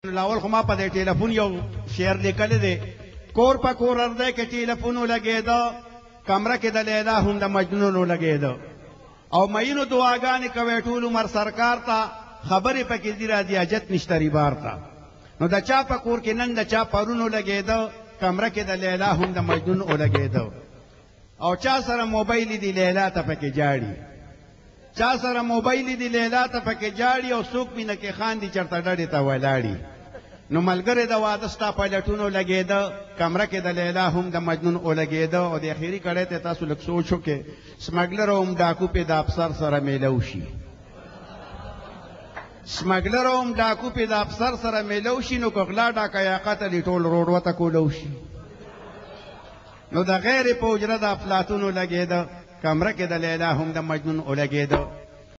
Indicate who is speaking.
Speaker 1: لاول خو ما په دې ټلیفون یو شعر لیکلی دی کور په کور ارده کې ټلیفون ولګېده کمره کې د لیلا هم د مجنون ولګېده او مینو دعاګانې کوي ټول عمر سرکار ته خبرې پکې دي راځي حاجت نشته ریبار ته نو د چا په کور کې نن د چا پرون ولګېده کمره کې د لیلا هم د مجنون ولګېده او چا سره موبایل دی لیلا ته پکې جاړي چا سره موبایل دی لیلا ته پکې جاړي او څوک مینه کې خاندي چرته ډډې ته ولاړي نو ملګری د واده ستا په لټونو لګېده کمره کې د لیلا هم د مجنون ولګېده او د اخري کړی ته تاسو لږ سوچ وکړئ سمګلر او هم ډاکو پې د افسر سره میلو شي سمګلر او هم ډاکو پې د افسر سره میلو شي نو که غلا ډاکه یا قتل ټول روډ وته کولو شي نو د غیر په اجره د افلاطونو لګېده کمره کې د لیلا هم د مجنون ولګېده